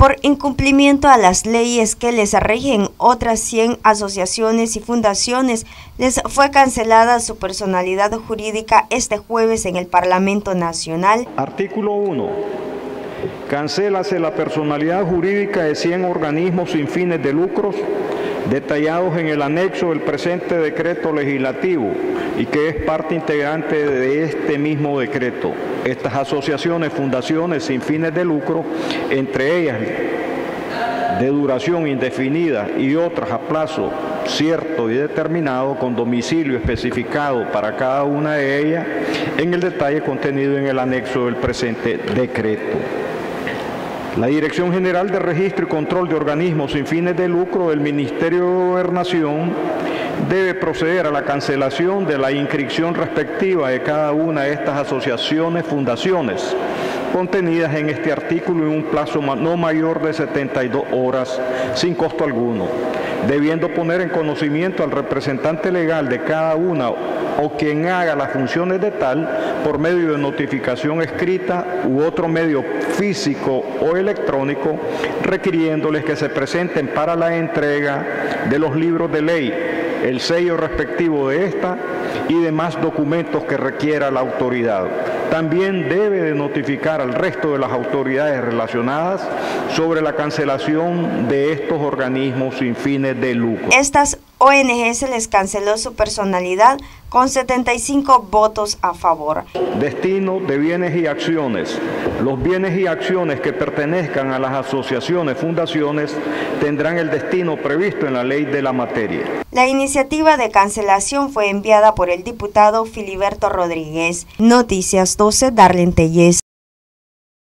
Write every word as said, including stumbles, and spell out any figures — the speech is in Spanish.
por incumplimiento a las leyes que les rigen. Otras cien asociaciones y fundaciones les fue cancelada su personalidad jurídica este jueves en el Parlamento Nacional. Artículo uno. Cancélase la personalidad jurídica de cien organismos sin fines de lucros detallados en el anexo del presente decreto legislativo y que es parte integrante de este mismo decreto. Estas asociaciones, fundaciones sin fines de lucro, entre ellas de duración indefinida y otras a plazo cierto y determinado con domicilio especificado para cada una de ellas en el detalle contenido en el anexo del presente decreto. La Dirección General de Registro y Control de Organismos sin fines de lucro del Ministerio de Gobernación debe proceder a la cancelación de la inscripción respectiva de cada una de estas asociaciones, fundaciones, contenidas en este artículo en un plazo no mayor de setenta y dos horas, sin costo alguno, debiendo poner en conocimiento al representante legal de cada una o quien haga las funciones de tal por medio de notificación escrita u otro medio físico o electrónico, requiriéndoles que se presenten para la entrega de los libros de ley, el sello respectivo de esta y demás documentos que requiera la autoridad. También debe de notificar al resto de las autoridades relacionadas sobre la cancelación de estos organismos sin fines de lucro. Estas O N G se les canceló su personalidad con setenta y cinco votos a favor. Destino de bienes y acciones. Los bienes y acciones que pertenezcan a las asociaciones, fundaciones, tendrán el destino previsto en la ley de la materia. La iniciativa de cancelación fue enviada por el diputado Filiberto Rodríguez. Noticias doce, Darlene Tellez.